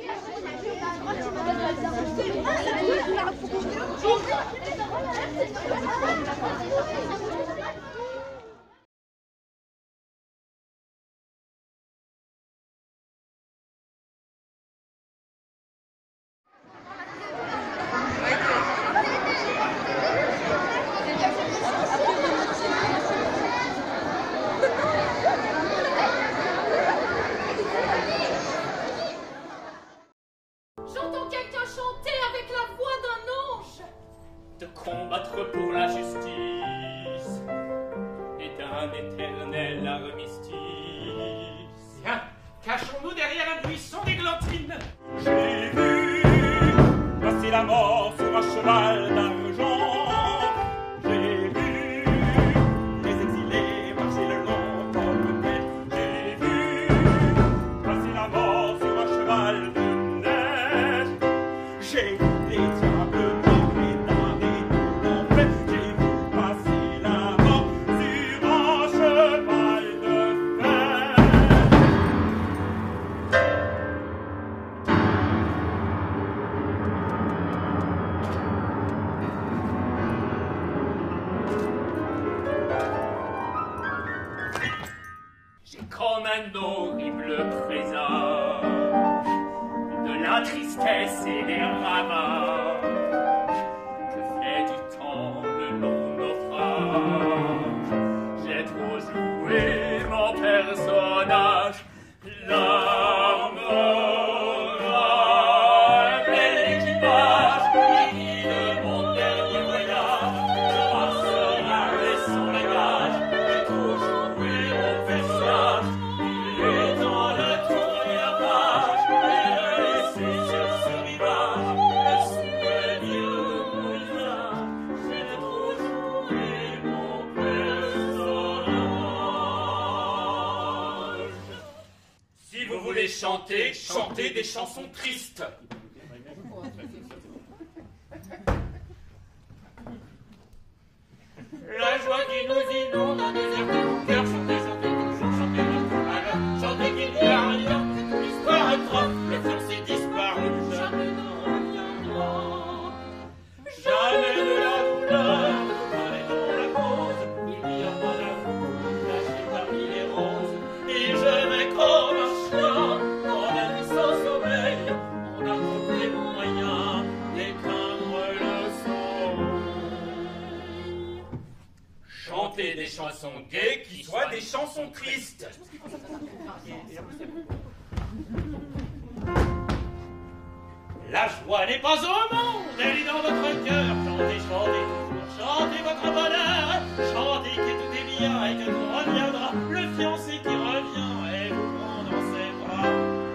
J'entends quelqu'un chanter avec la voix d'un ange. De combattre pour la justice et d'un éternel armistice. Viens, cachons-nous derrière un buisson d'églantine. J'ai vu passer la mort sur un cheval d'argent. J'ai vu les exilés marcher le long dans le net. J'ai vu passer la mort sur un cheval de neige. J'ai vu les diables noirs et damnés dans l'enfer. J'ai vu passer la mort sur un cheval de fer. J'ai comme un horrible présage de la tristesse et des ravages que fait du temps le long naufrage. J'ai trop joué mon personnage, l'homme et l'équipage qui de mon dernier voyage je passerai sans bagage. J'ai trop joué mon personnage, il est dans le tour de la page et le laisser sur ce rivage le souvenir de mon visage. J'ai trop joué mon personnage. Si vous voulez chanter, chantez des chansons tristes. La joie qui nous inonde en désert de mon cœur, chantez, chantez, toujours chantez notre malheur. Chantez qu'il n'y a rien, que toute l'histoire est trop, le fiancé disparu, jamais ne reviendra. Jamais de la douleur, mal est dans la cause, il n'y a pas d'amour, caché parmi les roses. Et je vais comme un chien, dans la nuit sans sommeil, on a trouvé mon moyen d'éteindre le soleil. Chantez des chansons gaies qui soient des chansons tristes. La joie n'est pas au monde, elle est dans votre cœur. Chantez, chantez toujours, chantez votre bonheur. Chantez que tout est bien et que tout reviendra. Le fiancé qui revient et vous prend dans ses bras.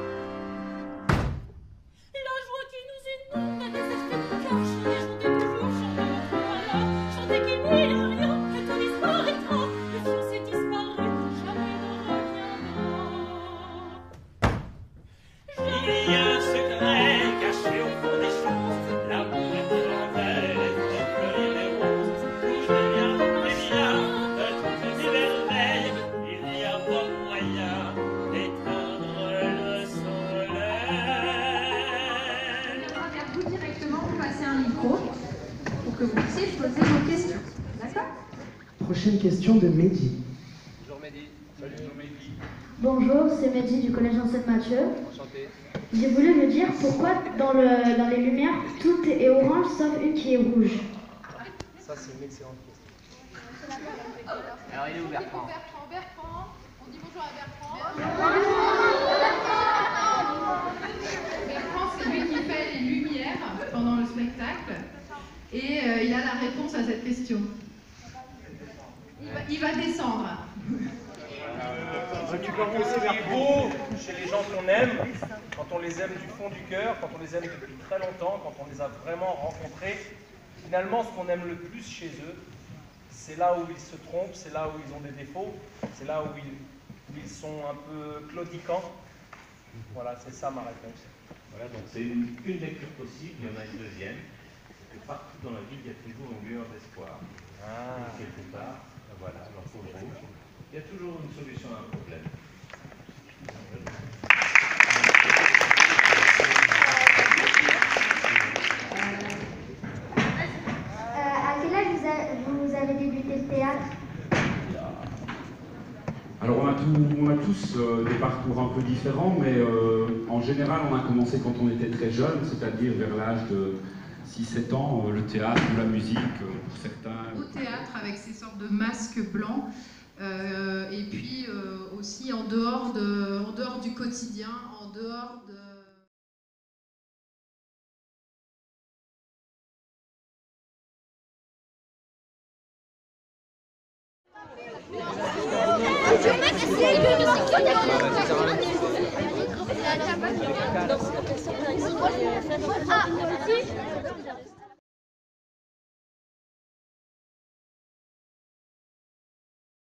La joie qui nous inonde a déserté mon cœur. Chantez, chantez toujours, chantez notre malheur. Chantez qu'il n'y a rien, que tout disparaîtra. Le fiancé disparu, jamais ne reviendra. Il y a un secret caché au fond des choses. L'amour est plus envers et vous fleurir les roses. Où je viens, et bien, de toutes ces merveilles, il n'y a pas moyen d'éteindre le soleil. On va vers vous directement vous passer un micro pour que vous puissiez poser vos questions. D'accord? Prochaine question de Mehdi. Bonjour Mehdi. Salut Mehdi. Bonjour, c'est Mehdi du collège Ancêtre Mathieu. Enchanté. J'ai voulu me dire pourquoi dans les lumières tout est orange sauf une qui est rouge. Ça c'est une excellente question. Alors il est où Bertrand? Bertrand, on dit bonjour à Bertrand. Bertrand, c'est lui qui fait les lumières pendant le spectacle et il a la réponse à cette question. Il va descendre. Tu peux remonter vers beau chez les gens qu'on aime, quand on les aime du fond du cœur, quand on les aime depuis très longtemps, quand on les a vraiment rencontrés. Finalement, ce qu'on aime le plus chez eux, c'est là où ils se trompent, c'est là où ils ont des défauts, c'est là où ils sont un peu claudiquants. Voilà, c'est ça ma réponse. Voilà, donc c'est une lecture possible, il y en a une deuxième. Que partout dans la ville, il y a toujours une lueur d'espoir. Et quelque part, voilà, alors pour le rouge, il y a toujours une solution à un problème. tous des parcours un peu différents, mais en général, on a commencé quand on était très jeune, c'est-à-dire vers l'âge de 6-7 ans, le théâtre ou la musique, pour certains. Au théâtre, avec ces sortes de masques blancs, et puis aussi en dehors du quotidien, en dehors de... Ah,